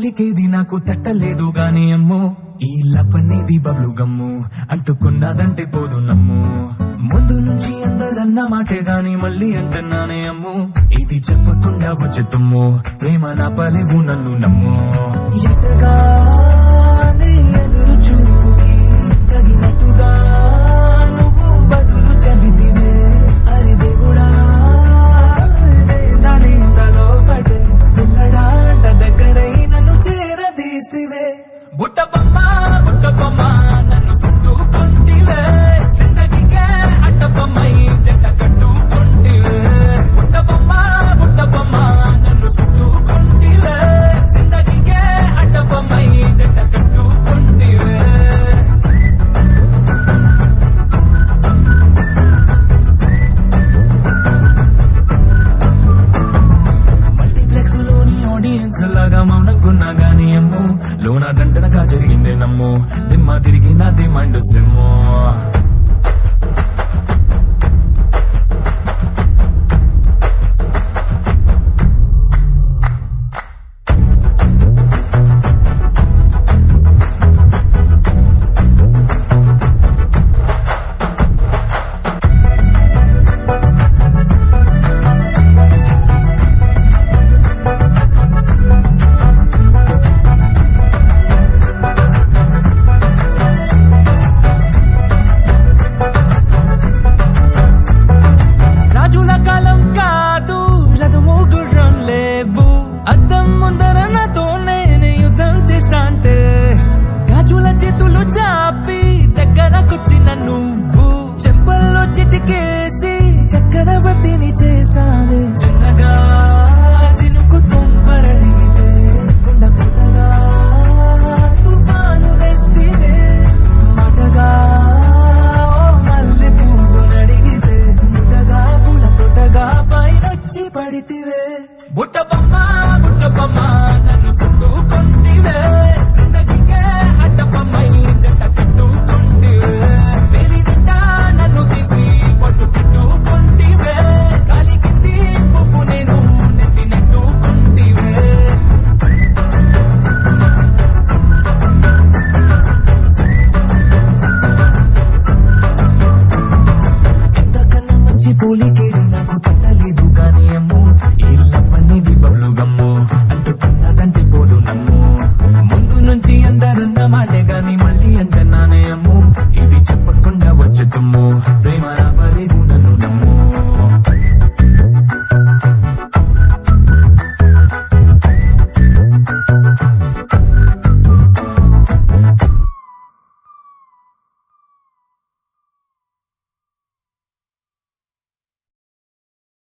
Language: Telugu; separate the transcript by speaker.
Speaker 1: పోలికేది నాకు తట్టలేదు గాని అమ్మో ఈ లవ్ అనేది బబ్లు గమ్ము అంటుకున్నదంటే పోదు నమ్ము ముందు నుంచి అందరన్న మాటే గాని మళ్ళీ అంటున్నానే అమ్ము ఇది చెప్పకుండా వచ్చే తుమ్ము ప్రేమ నా పలేవు నన్ను నమ్ము ఎటగానే ఎదురు చూపుకి తగినట్టుగా నువ్వు బదులు చెబితివే అరి దేవుడా దాని తలో పడే పిల్లడాట దగ్గరై నన్ను చేరదీస్తివే బుట్ట బొమ్మ నన్ను చుట్టుకుంటివే జిందగీకే అట్ట బొమ్మై జంట కట్టుకుంటివే బుట్ట బొమ్మ నన్ను చుట్టుకుంటివే జిందగీకే అట్ట బొమ్మై జంట కట్టుకుంటివే మల్టీప్లెక్స్ లోని ఆడియన్స్ లాగా మౌనంకున్నా గానీ అమ్ము లోన దండనగా జరిగిందే నమ్ము దిమ్మ తిరిగి నాది మైండ్ సిమ్ము చిటికేసి చక్రవర్తిని చేసావే చిన్నగా చినుకు తుంపరడిగితే గుండ పుటగా తుఫాను తెస్తివే మటగా మల్లె పువ్వు నడిగితే ముదగా పుల తొటగా పైనొచ్చి పడితివే బుట్ట బొమ్మ నన్ను చుట్టుకుంటివే జిందగీకే అట్ట బొమ్మై జంట కట్టుకుంటివే నన్ను తీసి పట్టు పెట్టుకుంటివే కాలి కింది పువ్వు నేను నెట్టినట్టుకుంటివే ఎంతకన్నా మంచి పోలికే